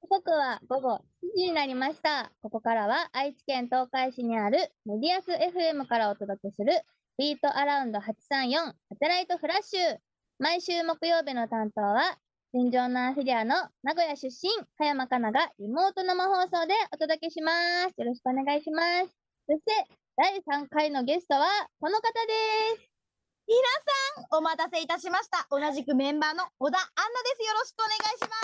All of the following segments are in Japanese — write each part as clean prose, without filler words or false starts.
刻は午後7時になりました。ここからは愛知県東海市にあるメディアス FM からお届けするビートアラウンド834サテライトフラッシュ。毎週木曜日の担当は純情なアフィリアの名古屋出身、葉山かながリモート生放送でお届けします。よろしくお願いします。そして第3回のゲストはこの方です。 皆さん、お待たせいたしました。同じくメンバーの小田杏奈です。よろしくお願いします。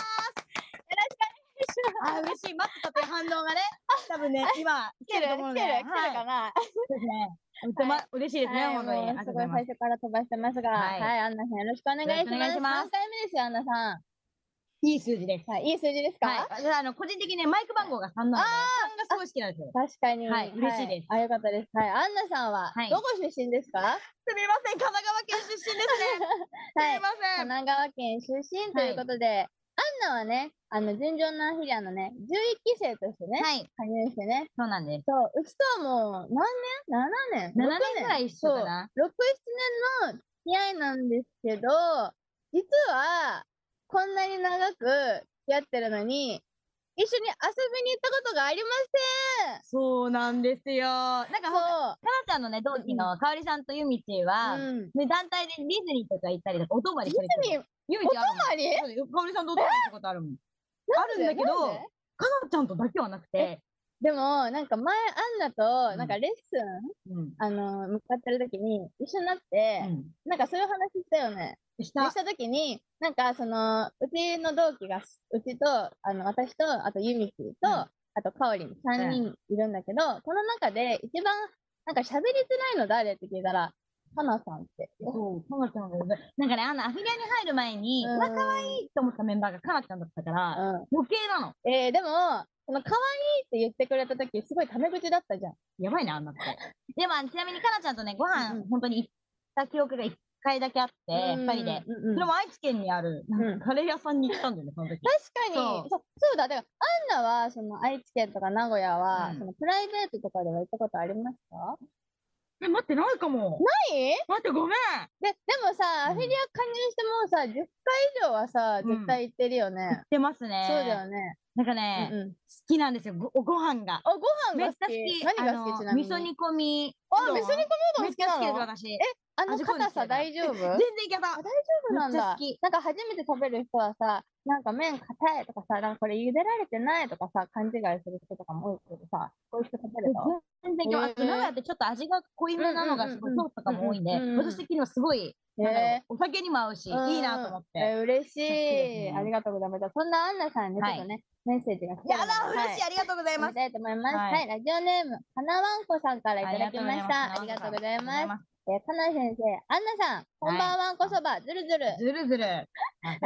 よろしくお願いします。 嬉しい。待ってたという反応がね、多分ね、今、来てると思うので。 来てるかな、 ですね。嬉しいですね、本当に。 すごい最初から飛ばしてますが、はい、アンナさんよろしくお願いします。3回目ですよ、アンナさん。 いい数字です。 はい、いい数字ですか？ はい。個人的にね、マイク番号が3なので、3がすごい好きなんですよ。 確かに。 はい、嬉しいです。 あ、よかったです。はい、アンナさんは、どこ出身ですか？ すみません、神奈川県出身ですね。すみません。 神奈川県出身ということで、アンナはね、純情なアフィリアのね、11期生としてね、加入してね。 そうなんです。 そう、うちとはもう、何年 ?7 年 ?7 年ぐらい一緒かな。 6、7年の付き合いなんですけど、実は、こんなに長くやってるのに、一緒に遊びに行ったことがありません。 そうなんですよ。なんか、かなちゃんのね、同期のかおりさんとゆみちは、団体でディズニーとか行ったりとか、お泊まりしたりとか。 ディズニーお泊まり？ かおりさんとお泊まりしたことあるもん。あるんだけど、かなちゃんとだけはなくて。 でも、なんか前、アンナと、なんかレッスン、向かってる時に一緒になって、なんかそういう話したよね。した時に、なんかうちの同期が、うちと、私と、あとゆみちと、あとかおりん3人いるんだけど、この中で一番、なんか喋りづらいの誰って聞いたら、かなさんって。 そう、かなちゃんが、なんかね、アフィリアに入る前に、うわ、かわいいと思ったメンバーがかなちゃんだったから、余計なの。 でも、その可愛いって言ってくれた時すごいタメ口だったじゃん。 やばいね、あんなって。でも、ちなみにかなちゃんとね、ご飯、本当に行った記憶が1回だけあって、2人で。それも愛知県にある、カレー屋さんに行ったんだよね、その時。 確かに。そうだ。だから、アンナは、愛知県とか名古屋は、プライベートとかでは行ったことありますか？ 待って、ないかも。 ない待って、ごめん。 でもさ、アフィリア加入してもさ、10回以上はさ、絶対行ってるよね。 行ってますね。 そうだよね。 なんかね、好きなんですよ、ご飯が。 ご飯が好き。 めっちゃ好き。 何が好きちなみに。 味噌煮込み。 味噌煮込みうどん好きなの？ めっちゃ好きです、私。 硬さ大丈夫？全然いけた。 大丈夫なんだ。なんか初めて食べる人はさ、なんか麺硬いとかさ、なんかこれ茹でられてないとかさ、勘違いする人とかも多いけどさ、こういう人食べると。 全然いけます。名古屋ってちょっと味が濃いめなのがすごい、ソースとかも多いんで、私的にはすごい、お酒にも合うし、いいなと思って。 嬉しい。ありがとうございます。そんなアンナさんにちょっとね、メッセージが来てるので。 やだ、嬉しい。ありがとうございます。 いきたいと思います。はい、ラジオネーム、はなわんこさんからいただきました。ありがとうございます。かな先生、アンナさん、こんばんはんこそば、ずるずる。 ずるずる。はい。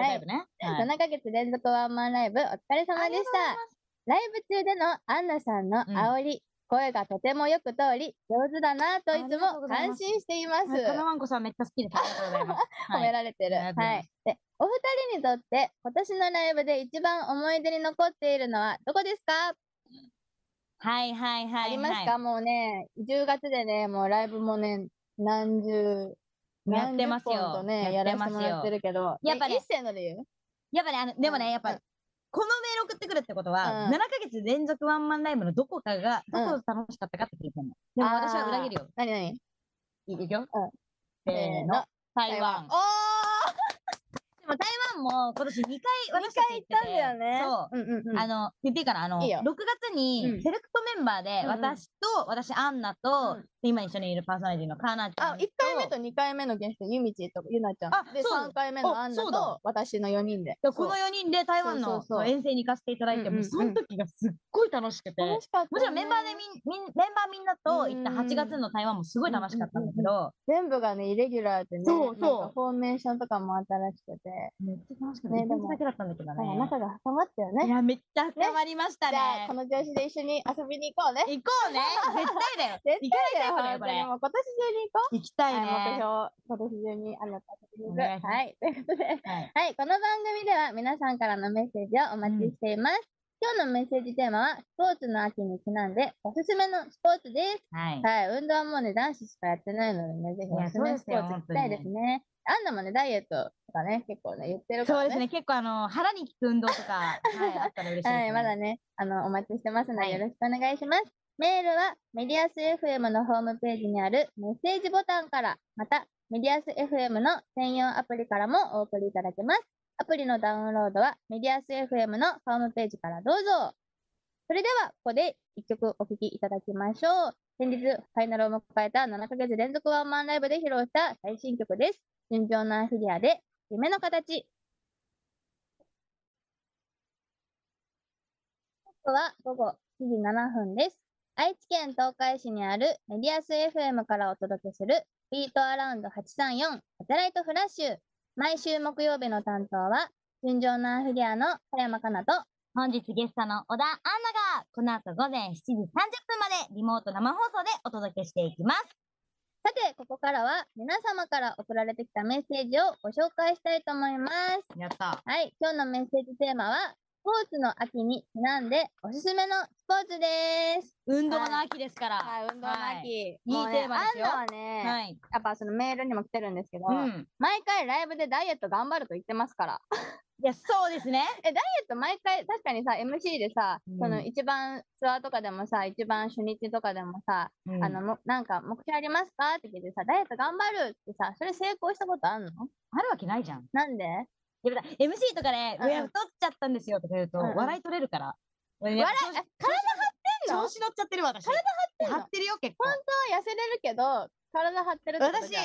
7ヶ月連続ワンマンライブ、お疲れ様でした。ライブ中でのアンナさんの煽り、声がとてもよく通り、上手だなといつも感心しています。 かなわんこさんめっちゃ好きです。ありがとうございます。 褒められてる。はい。で、お二人にとって今年のライブで一番思い出に残っているのはどこですか？ ありますか？もうね、10月でね、もうライブもね、何十本とね、やらせてもらってるけど、やっぱり一斉の理由？ やっぱね、でもね、やっぱ、このメール送ってくるってことは、7ヶ月連続ワンマンライブのどこかが、どこ楽しかったかって聞いてんの。でも私は裏切るよ。 何いいよ。せーの。台湾。でも台湾も今年2回私たち行ったんだよね。そう。言っていいかな6月にセレクトメンバーで、私、アンナと、今一緒にいるパーソナリティのカーナちゃん。1 回目と2回目のゲスト、ゆみちとゆなちゃん。で、3回目のアンナと私の4人で。 この4人で台湾の遠征に行かせていただいて、その時がすっごい楽しくて。もちろんメンバーみんなと行った8月の台湾もすごい楽しかったんだけど。 全部がね、イレギュラーでね、フォーメーションとかも新しくて。 めっちゃ楽しかった。1日だけだったんだけどね。 中が挟まったよね。 いや、めっちゃ深まりましたね。 じゃあ、この調子で一緒に遊びに行こうね。 行こうね。絶対だよ。 絶対だよ、これ。もう今年中に行こう。 行きたいね。 目標、今年中にあなた遊びに行く。はい。ということで、はい。この番組では皆さんからのメッセージをお待ちしています。今日のメッセージテーマは、スポーツの秋にちなんで、おすすめのスポーツです。はい。運動はもうね、男子しかやってないのでね、ぜひおすすめスポーツ行きたいですね。 アンナもね、ダイエットとかね、結構ね、言ってるからね。 そうですね、結構腹に効く運動とか、はい、あったら嬉しいですね。 はい、まだね、お待ちしてますので、よろしくお願いします。メールは、メディアス FM のホームページにあるメッセージボタンから、また、メディアス FM の専用アプリからもお送りいただけます。アプリのダウンロードは、メディアス FM のホームページからどうぞ。それでは、ここで一曲お聴きいただきましょう。先日、ファイナルを迎えた7ヶ月連続ワンマンライブで披露した最新曲です。純情なフィギュアで、夢の形。は午後7時7分です。愛知県東海市にあるメディアス FM からお届けするビートアラウンド834サテライトフラッシュ。毎週木曜日の担当は純情なフィギュアの小山かなと、 本日ゲストの小田アンナがこの後午前7時30分までリモート生放送でお届けしていきます。 さて、ここからは皆様から送られてきたメッセージをご紹介したいと思います。 やった。 はい、今日のメッセージテーマはスポーツの秋にちなんでおすすめのスポーツです。 運動の秋ですから。 はい、運動の秋。 いいテーマですよ。 アンナはね、やっぱそのメールにも来てるんですけど、毎回ライブでダイエット頑張ると言ってますから。 いや、そうですね。 ダイエット毎回、確かにさ、MC でさ、その一番ツアーとかでもさ、一番初日とかでもさ、なんか目標ありますかって聞いてさ、ダイエット頑張るってさ、それ成功したことあんの？ あるわけないじゃん。 なんで ？MC とかで、太っちゃったんですよとか言うと、笑い取れるから。 体張ってんの？ 調子乗っちゃってる私。 体張ってんの？ 張ってるよ、結構。 本当は痩せれるけど、体張ってるってことじゃん。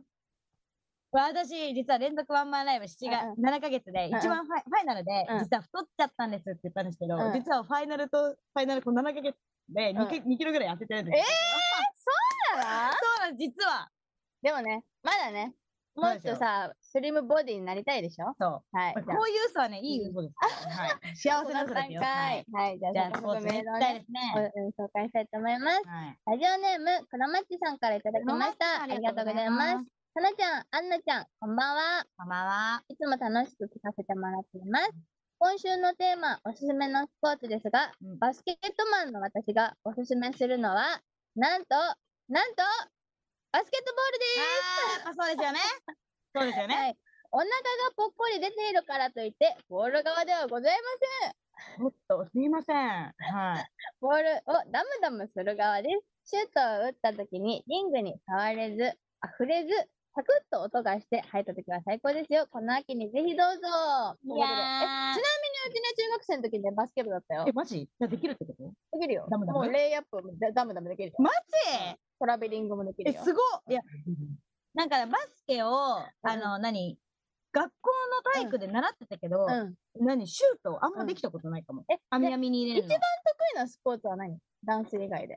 私、実は連続ワンマンライブ7ヶ月で、一番ファイナルで、実は太っちゃったんですって言ったんですけど、実はファイナルこの7ヶ月で2キロぐらい痩せてるんですよ。 そうなの？ そうなんです、実は。 でもね、まだね、もっとさ、スリムボディになりたいでしょ？ そう。はい。こういう嘘はね、いい嘘です。はい。幸せな嘘ですよ。はい。じゃあ、スポーツメールをね、 紹介したいと思います。ラジオネーム、黒マッチさんからいただきました。ありがとうございます。かなちゃん、アンナちゃん、こんばんは。 こんばんは。 いつも楽しく聞かせてもらっています。今週のテーマ、おすすめのスポーツですが、バスケットマンの私がおすすめするのは、なんと、バスケットボールです。 そうですよね。そうですよね。 はい。お腹がぽっこり出ているからといって、ボール側ではございません。おっと、すみません。はい。 ボールをダムダムする側です。シュートを打った時にリングに触れず、触れず、サクッと音がして入った時は最高ですよ。この秋にぜひどうぞ。ちなみにうちね、中学生の時にバスケ部だったよ。 マジ？じゃできるってこと？ できるよ。 ダムダム。 もうレイアップもダムダムできるよ。 マジ？ トラベリングもできるよ。 すごい。いや、なんかバスケを、学校の体育で習ってたけど、シュートあんまできたことないかも。網に入れるの。 一番得意なスポーツは何？ダンス以外で。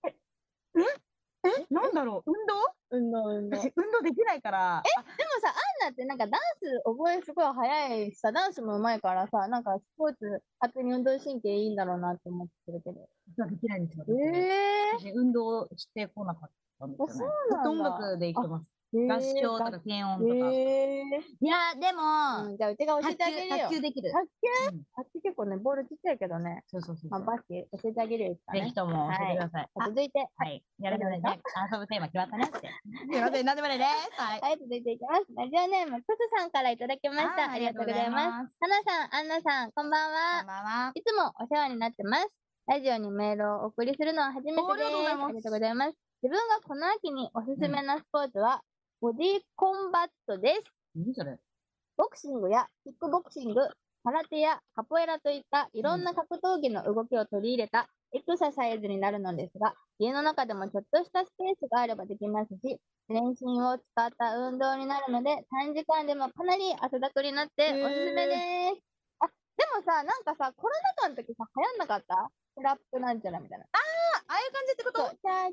なんだろう？運動できないから。 でもさ、アンナってなんかダンス覚えすごい早いしさ、ダンスも上手いからさ、なんかスポーツ、勝手に運動神経いいんだろうなって思ってるけど。 できないんですよ。私運動してこなかったんですよね。音楽で生きてます。合唱とか軽音とか。いや、でも、 じゃあうちが教えてあげるよ。 卓球できる。 卓球結構ね、ボールちっちゃいけどね。 そう。 バスケ教えてあげるよ。 ぜひとも教えてください。 続いて。 はい。やるのでね、遊ぶテーマ決まったねって。すいません、なんでもないです。 はい、続いていきます。ラジオネーム、くすさんからいただきました。ありがとうございます。はなさん、アンナさん、こんばんは。 こんばんは。 いつもお世話になってます。ラジオにメールをお送りするのは初めてです。ありがとうございます。自分がこの秋におすすめのスポーツは、ボディコンバットです。 何それ？ ボクシングやキックボクシング、空手やカポエラといったいろんな格闘技の動きを取り入れたエクササイズになるのですが、家の中でもちょっとしたスペースがあればできますし、全身を使った運動になるので、短時間でもかなり汗だくになっておすすめです。でもさ、なんかさ、コロナ禍の時さ、流行んなかった？スラップなんちゃらみたいな。 ああいう感じってこと？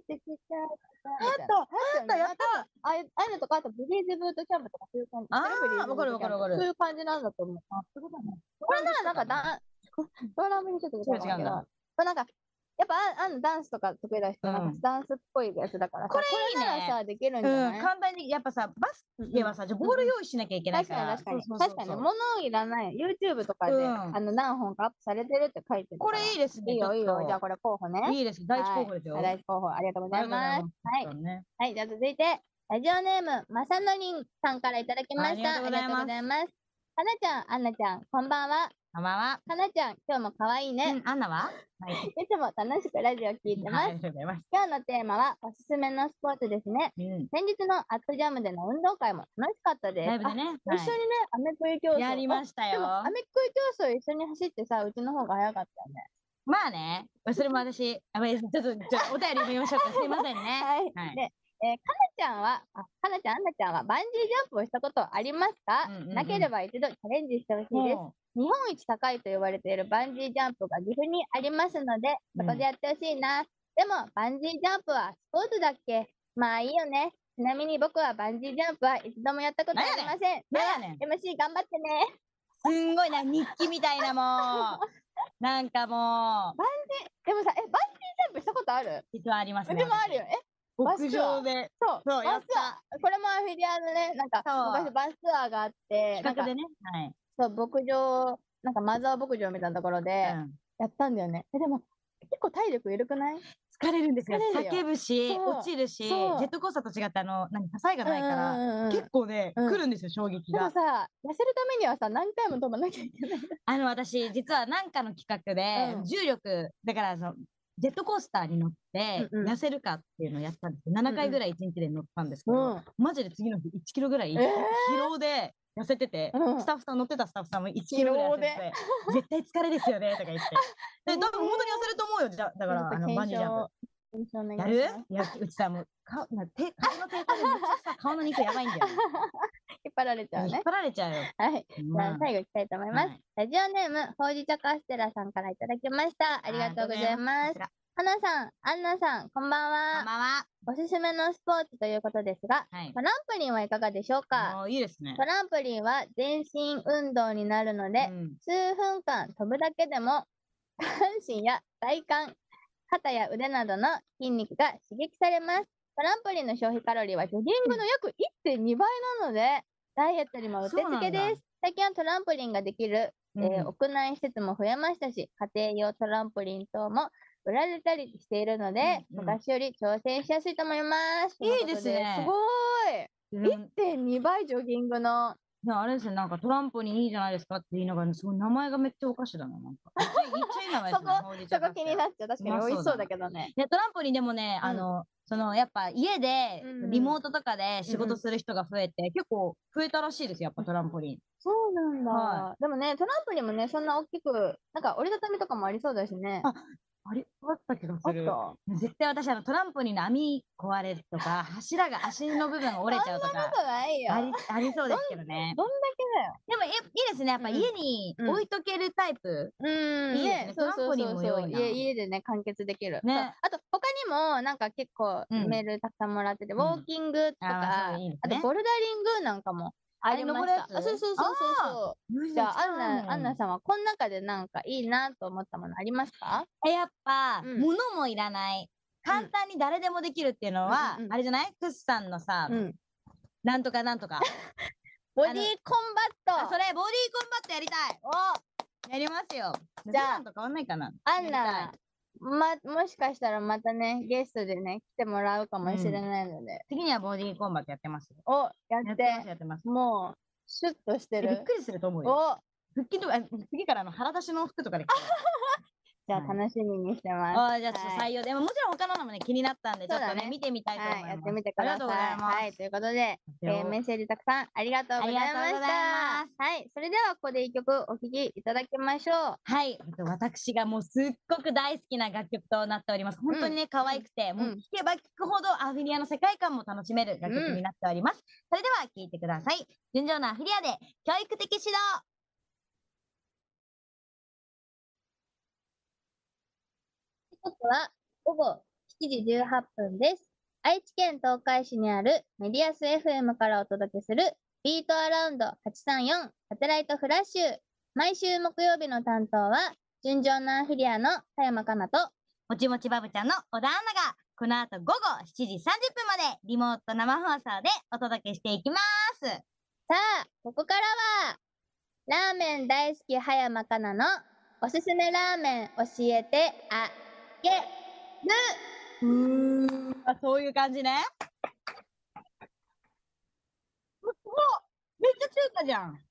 やった。ああいうのとか、あとブリーズブートキャンプとかそういう感じ。 わかる。 そういう感じなんだと思う。そういうことね。これならなんかドラムにちょっと違うんだけど、なんか、やっぱダンスとか得意な人、なんかダンスっぽいやつだからさ、 これいいね。 これならさ、できるんじゃない？ 簡単に、やっぱさ、バスケはさ、ボール用意しなきゃいけないから。 確かに。物いらない。YouTube とかで、何本かアップされてるって書いてる。 これいいですね。 いいよ。じゃあこれ候補ね。 いいです。第一候補ですよ。 第一候補、ありがとうございます。はい。じゃあ続いて、 ラジオネーム、まさのりんさんからいただきました。 ありがとうございます。 かなちゃん、アンナちゃん、こんばんは。 こんばんは。 かなちゃん、今日も可愛いね。 アンナは？ いつも楽しくラジオ聞いてます。今日のテーマは、おすすめのスポーツですね。先日のアットジャムでの運動会も楽しかったです。一緒にね、アメクイ競争。 やりましたよ。 でも、アメクイ競争一緒に走ってさ、うちの方が早かったよね。 まあね、それも私、ちょっとお便り読みましょうか。すいませんね。 はい。で、かなちゃん、アンナちゃんはバンジージャンプをしたことありますか？なければ一度チャレンジしてほしいです。日本一高いと言われているバンジージャンプが岐阜にありますので、そこでやってほしいな。でも、バンジージャンプはスポーツだっけ？まあいいよね。ちなみに僕はバンジージャンプは一度もやったことありません。では、MC 頑張ってね。 すんごいな、日記みたいなもう。なんかもう。 でもさ、バンジージャンプしたことある？ 実はありますね。 でもあるよ。 牧場で。 そう、バスツアー。これもアフィリアのね、なんか、昔バスツアーがあって、 企画でね。はい。 そう、牧場、なんかマザー牧場みたいなところで、やったんだよね。でも、結構体力いるくない？ 疲れるんですよ。叫ぶし、落ちるし、ジェットコースターと違って、支えがないから、結構ね、来るんですよ、衝撃が。 でもさ、痩せるためにはさ、何回も飛ばなきゃいけない。 私、実はなんかの企画で、重力、だから、ジェットコースターに乗って痩せるかっていうのをやったんですよ。7回ぐらい1日で乗ったんですけど、マジで次の日1キロぐらい疲労で痩せてて、スタッフさん乗ってたスタッフさんも1キロぐらい痩せて、絶対疲れですよねとか言って。多分本当に痩せると思うよ、だからバンジージャンプ。やる？いや、うちさ、もう顔の抵抗で顔の肉やばいんだよ。 引っ張られちゃうね。 引っ張られちゃうよ。 はい。じゃあ最後いきたいと思います。ラジオネーム、ほうじ茶カステラさんからいただきました。ありがとうございます。はなさん、アンナさん、こんばんは。 こんばんは。 おすすめのスポーツということですが、トランポリンはいかがでしょうか？ いいですね。 トランポリンは全身運動になるので、数分間飛ぶだけでも、下半身や体幹、肩や腕などの筋肉が刺激されます。トランポリンの消費カロリーはジョギングの約 1.2 倍なので、ダイエットにもうってつけです。最近はトランポリンができる、屋内施設も増えましたし、家庭用トランポリン等も売られたりしているので、昔より挑戦しやすいと思います。 いいですね。 すごい !1.2 倍ジョギングの。 あれですね、なんかトランポリンいいじゃないですかって言いながら、すごい名前がめっちゃおかしいだな。なんか。言っちゃい名前ですね。 そこ気になっちゃう。確かに美味しそうだけどね。 トランポリンでもね、やっぱ家で、リモートとかで仕事する人が増えて、結構増えたらしいですよ、やっぱトランポリン。 そうなんだ。でもね、トランポリンもね、そんな大きく、なんか折りたたみとかもありそうだしね。 あった気がする。絶対私、トランポリンの網壊れるとか、柱が足の部分が折れちゃうとか。 そんなことないよ。 ありそうですけどね。 どんだけだよ。 でもいいですね。やっぱ家に置いとけるタイプ。いいですね。トランポリンも良いな。 家でね、完結できる。あと、他にも、なんか結構メールたくさんもらってて、ウォーキングとか、あとボルダリングなんかもありました。そう。じゃあ、アンナさんはこの中でなんかいいなと思ったものありますか？ やっぱ、物もいらない。簡単に誰でもできるっていうのは、あれじゃない？クスさんのさ、なんとかなんとか。 ボディーコンバット。 それ、ボディーコンバットやりたい。やりますよ。じゃあ、変わんないかな。 アンナ、もしかしたらまたね、ゲストでね、来てもらうかもしれないので。 次にはボディーコンバットやってます。 やってます。もう、シュッとしてる。 びっくりすると思うよ。腹筋とか、次から腹出しの服とかで。 じゃあ楽しみにしてます。 じゃあちょっと採用で。もちろん他のもね、気になったんで、ちょっとね、見てみたいと思います。 やってみてください。ありがとうございます。はい、ということで、メッセージたくさんありがとうございました。はい、それではここで一曲お聴きいただきましょう。 はい、私がもうすっごく大好きな楽曲となっております。本当にね、可愛くて、もう聴けば聴くほどアフィリアの世界観も楽しめる楽曲になっております。それでは聴いてください。純情なアフィリアで教育的指導。 時刻は午後7時18分です。愛知県東海市にあるメディアス FM からお届けするビートアラウンド834サテライトフラッシュ。毎週木曜日の担当は純情なアフィリアの田山かなともちもちバブちゃんの小田アンナがこの後午後7時30分までリモート生放送でお届けしていきます。さあ、ここからはラーメン大好き葉山かなのおすすめラーメン教えてあげる。 そういう感じね。 めっちゃ中華じゃん。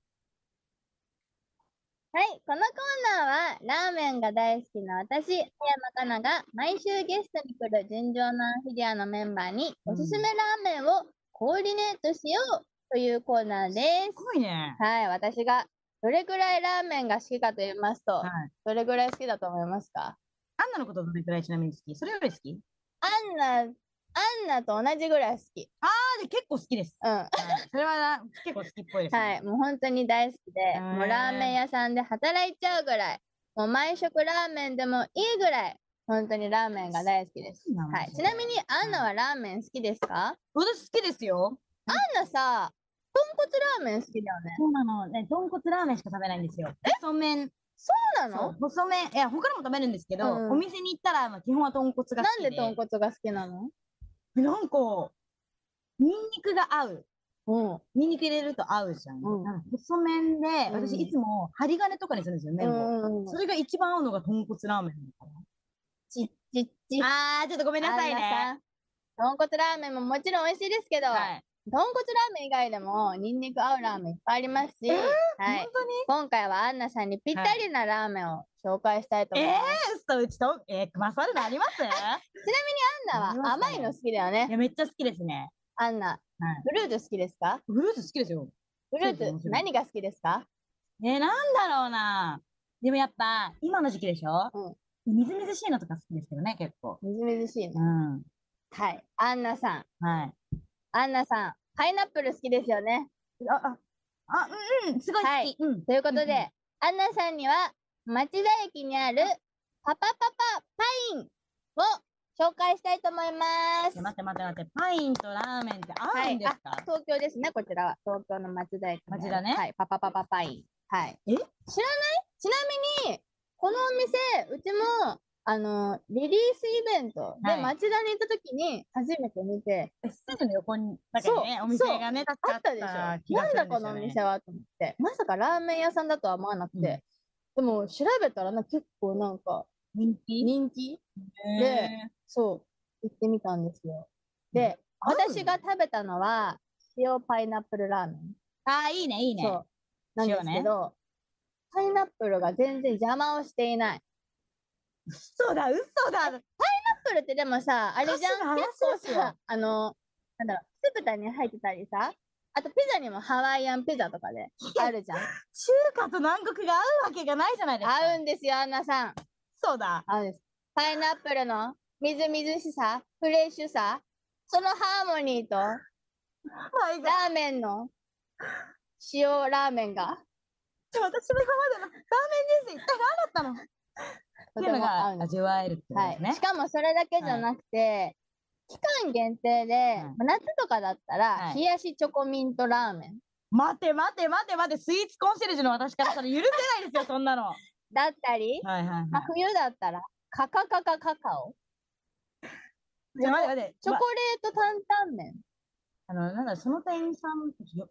はい、このコーナーはラーメンが大好きな私、小山かなが毎週ゲストに来る純情なフィギュアのメンバーにおすすめラーメンをコーディネートしようというコーナーです。 すごいね。 はい、私がどれくらいラーメンが好きかと言いますと、どれくらい好きだと思いますか？ アンナのことどれくらいちなみに好き？それより好き？ アンナと同じぐらい好き。 で結構好きです。それは結構好きっぽいです、 はい、もう本当に大好きで、もうラーメン屋さんで働いちゃうぐらい、もう毎食ラーメンでもいいぐらい、本当にラーメンが大好きです。はい、ちなみにアンナはラーメン好きですか？ 私好きですよ。 アンナさ、豚骨ラーメン好きだよね。 そうなのね、豚骨ラーメンしか食べないんですよ。細麺。 そうなの？ 細麺。いや、他のも食べるんですけど、お店に行ったら、基本は豚骨が好きで。 なんで豚骨が好きなの？ なんか、ニンニクが合う。ニンニク入れると合うじゃん。細麺で、私いつも針金とかにするんですよ、麺を。それが一番合うのが豚骨ラーメンだから。 ちょっとごめんなさいね。豚骨ラーメンももちろん美味しいですけど、豚骨ラーメン以外でもニンニク合うラーメンいっぱいありますし、今回はアンナさんにぴったりなラーメンを紹介したいと思います。 うちと、勝るのあります？ちなみにアンナは甘いの好きだよね。 めっちゃ好きですね。 アンナ、フルーツ好きですか？ フルーツ好きですよ。 フルーツ、何が好きですか？ なんだろうな。でもやっぱ、今の時期でしょ？みずみずしいのとか好きですけどね、結構。 みずみずしいの。はい。アンナさん。アンナさん、パイナップル好きですよね。 すごい好き。 ということで、アンナさんには、町田駅にあるパパパインを紹介したいと思います。 待って。パインとラーメンって合うんですか？ 東京ですね、こちらは。東京の町田駅。 町田ね。 はい、パイン。はい。知らない？ちなみに、このお店、うちも、リリースイベントで町田に行った時に初めて見て、 すぐの横に、お店がね、 あったでしょ。なんだこのお店はと思って、まさかラーメン屋さんだとは思わなくて、でも調べたら結構なんか人気で、そう、行ってみたんですよ。で、私が食べたのは塩パイナップルラーメン。 いいね、いいね。そう。 なんですけど、パイナップルが全然邪魔をしていない。 嘘だ。パイナップルってでもさ、あれじゃん、結構さ、なんだろう、酢豚に入ってたりさ、あとピザにもハワイアンピザとかであるじゃん。中華と南国が合うわけがないじゃないですか。 合うんですよ、アンナさん。 そうだ。 合うんです。パイナップルのみずみずしさ、フレッシュさ、そのハーモニーと、ラーメンの塩ラーメンが。 私の今までのラーメン人生一体何だったの？とても合う味わえるってことですね。 しかもそれだけじゃなくて、期間限定で、夏とかだったら、冷やしチョコミントラーメン。 待て、スイーツコンシェルジュの私からしたら許せないですよ、そんなの。 だったり、冬だったら、カカオ。 待て。 チョコレート担々麺。 なんだ、その店員さん、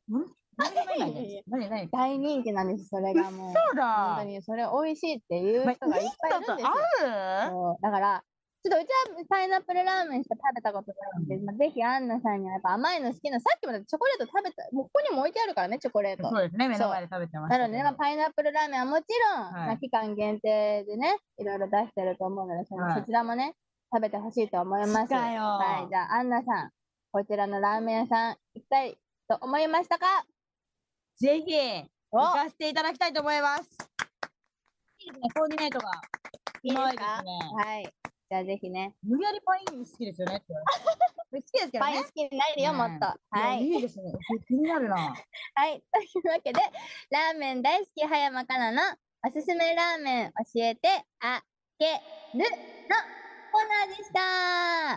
大人気なんです、それがもう。 そうだ。 本当に、それ美味しいっていう人がいっぱいいるんですよ。だから、ちょっとうちはパイナップルラーメンしか食べたことないんで、ぜひアンナさんにはやっぱ甘いの好きな、さっきまでチョコレート食べた、もうここにも置いてあるからね、チョコレート。 そうですね、目の前で食べてました。 なのでね、パイナップルラーメンはもちろん、期間限定でね、いろいろ出してると思うので、そちらもね、食べてほしいと思います。はい、じゃあアンナさん、こちらのラーメン屋さん行きたいと思いましたか？ ぜひ、行かせていただきたいと思います。いいですね、コーディネートが。 いいですか？はい。じゃあぜひね。 無理やりパイン好きですよねって。好きですけどね。 パイン好きになるよ、もっと。はい。 いいですね。気になるな。 はい。というわけで、ラーメン大好き葉山かなのおすすめラーメン教えてあげるのコーナーでした。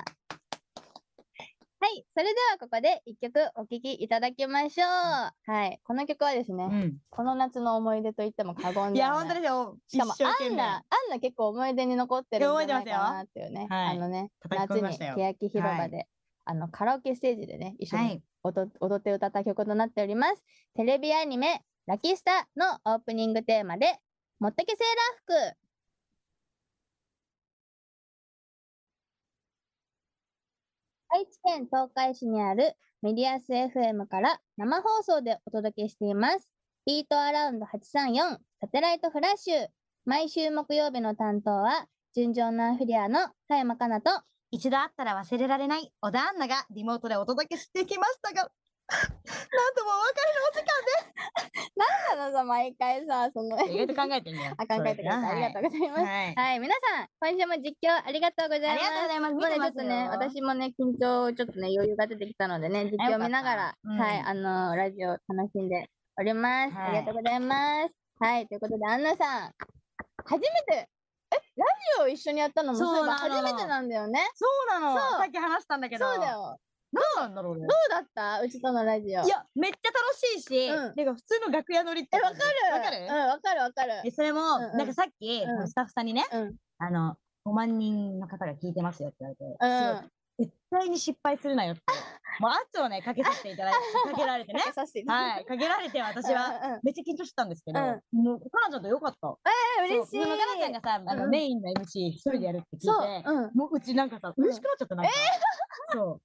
はい、それではここで一曲お聴きいただきましょう。はい、この曲はですね、この夏の思い出と言っても過言ではない。 いや、本当ですよ。 しかもアンナ結構思い出に残ってるんじゃないかなっていうね、夏に欅広場で、カラオケステージでね、一緒に踊って歌った曲となっております。テレビアニメ、ラキスタのオープニングテーマで、もったけセーラー服。は愛知県東海市にあるメディアス FM から生放送でお届けしています。ビートアラウンド834サテライトフラッシュ。毎週木曜日の担当は、純情なアフリアの田山かなと、 一度会ったら忘れられない小田アンナがリモートでお届けしてきましたが、なんともお別れのお時間です。 なんなのさ、毎回さ、 意外と考えてんだよ。 考えてくれてありがとうございます。はい、皆さん、今週も実況ありがとうございます。 ありがとうございます。 もうね、ちょっとね、私もね、緊張、ちょっとね、余裕が出てきたのでね、実況見ながら、はい、ラジオ楽しんでおります。ありがとうございます。はい、ということで、アンナさん、初めて、ラジオ一緒にやったのもそういえば初めてなんだよね。 そうなの。さっき話したんだけど。 そうだよ。 なんだろうね。 どうだったうちとのラジオ。 いや、めっちゃ楽しいし、なんか普通の楽屋乗りって。 わかるわかる。 それも、なんかさっき、スタッフさんにね、5万人の方が聞いてますよって言われて、絶対に失敗するなよって。もう圧をね、かけさせていただいて、かけられてね。はい、かけられて私はめっちゃ緊張してたんですけど、もう、かなちゃんとよかった。嬉しい。かなちゃんがさ、メインの MC 一人でやるって聞いて、もううちなんかさ、嬉しくなっちゃった、なんか。そう。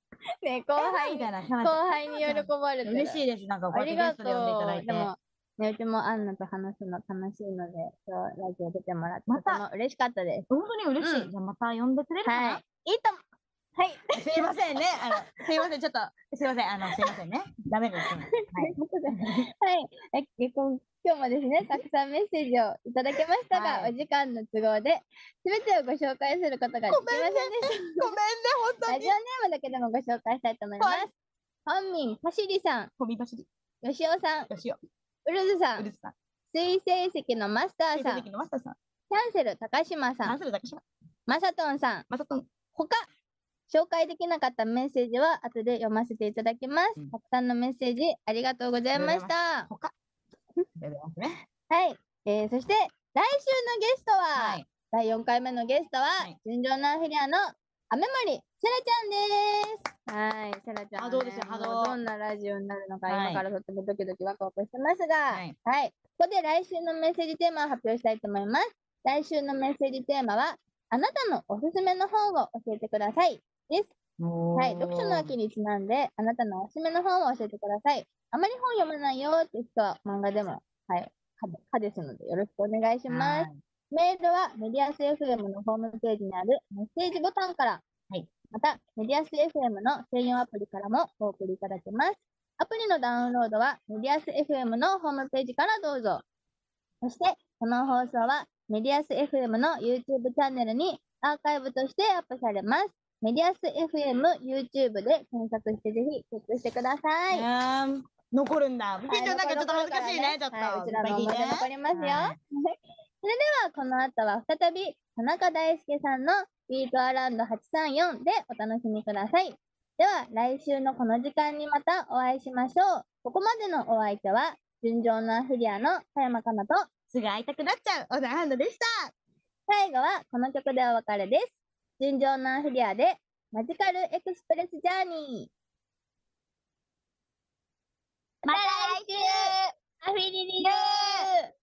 ね、後輩に喜ばれて。嬉しいです。なんかこうやってゲストで呼んでいただいて。ね、うちもアンナと話すの楽しいので、今日ラジオ出てもらって、とても嬉しかったです。 本当に嬉しい。じゃあまた呼んでくれるかな？ はい。いいとも。はい。 すいませんね。すいません。ちょっと、すいません。すいませんね。ダメです。はい。 はい。今日もですね、たくさんメッセージをいただきましたが、お時間の都合で、すべてをご紹介することができませんでした。 ごめんね、本当に。 ラジオネームだけでもご紹介したいと思います。本民パシリさん。 本民パシリ。 よしおさん。 よしお。 ウルズさん。水星石のマスターさん。 水星石のマスターさん。 キャンセル高島さん。 キャンセル高島。 マサトンさん。 マサトン。 他、紹介できなかったメッセージは後で読ませていただきます。たくさんのメッセージありがとうございました。 他。 はい。そして、来週のゲストは、第4回目のゲストは、純情なアフィリアの雨森セラちゃんです。はい。セラちゃん、 どうですよ、 どんなラジオになるのか、今からとってもドキドキワクワクしてますが、はい。ここで来週のメッセージテーマを発表したいと思います。来週のメッセージテーマは、あなたのおすすめの本を教えてください。です。はい。読書の秋にちなんで、あなたのおすすめの本を教えてください。あまり本読まないよって人は漫画でも、はい。かですので、よろしくお願いします。メールはメディアス FM のホームページにあるメッセージボタンから、また、メディアス FM の専用アプリからもお送りいただけます。アプリのダウンロードはメディアス FM のホームページからどうぞ。そして、この放送はメディアス FM の YouTube チャンネルにアーカイブとしてアップされます。メディアス FM YouTube で検索してぜひチェックしてください。 残るんだ。なんかちょっと恥ずかしいね、ちょっと。 うちらの思い出残りますよ。それでは、この後は再び、田中大輔さんのビートアラウンド834でお楽しみください。では、来週のこの時間にまたお会いしましょう。ここまでのお相手は、純情なアフィリアの田山かなと、 すぐ会いたくなっちゃう小田ハンドでした。 最後は、この曲でお別れです。純情なアフィリアで、マジカルエクスプレスジャーニー。また来週アフィリリルー